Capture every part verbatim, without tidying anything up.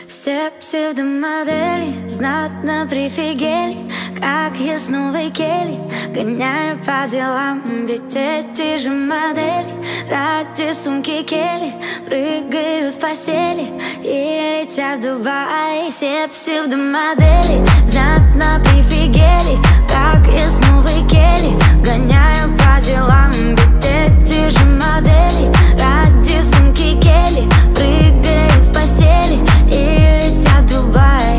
Все псевдомодели знатно прифигели, как я с новой кели гоняю по делам. Ведь эти же модели ради сумки Келли прыгают в постели и летят в Дубай. Все псевдомодели знатно прифигели, как я с новой кели гоняю по делам. Ведь эти же модели ради сумки Келли прыгают в постели и летят в Дубай.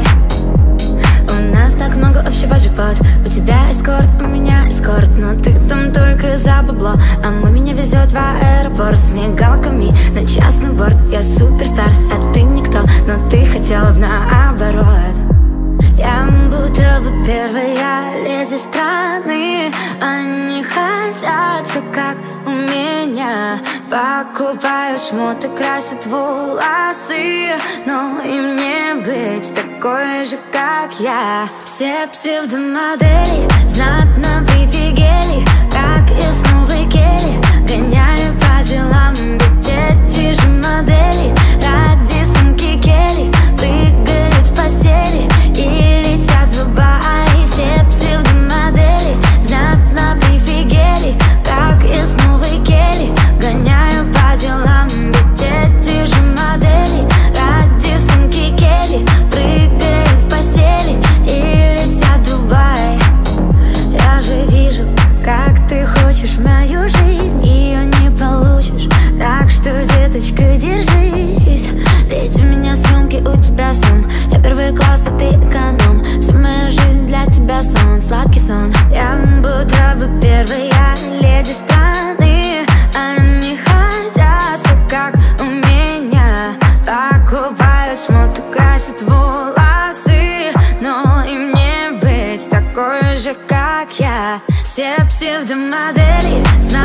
У нас так много общего, джекпот. У тебя эскорт, у меня эскорт, но ты там только за бабло. А мой меня везет в аэропорт с мигалками на частный борт. Я суперстар, а ты никто, но ты хотела в наоборот. Я будто бы первая леди страны. Они хотят все как у меня. Покупают шмоты, красят волосы, но им не быть такой же, как я. Все псевдомодели знатно прифигели, как я с новой кели гоняю по делам. Ведь эти же модели ради сумки Келли прыгают в постели и летят в Дубай. Все псевдомодели знатно прифигели, как я с новой кели гоняю по делам. Ведь эти же модели ради сумки Келли прыгают в постели и летят в Дубай. Я же вижу, как ты хочешь мою жизнь, ее не получишь, так что, деточка, держись. Ведь у меня съемки, у тебя сон. Я первый класс, а ты эконом. Вся моя жизнь для тебя сон, сладкий сон. Я будто бы первая леди страны. Они хотят все как у меня. Покупают шмоты, красят волосы, но им не быть такой же, как я. Все псевдомодели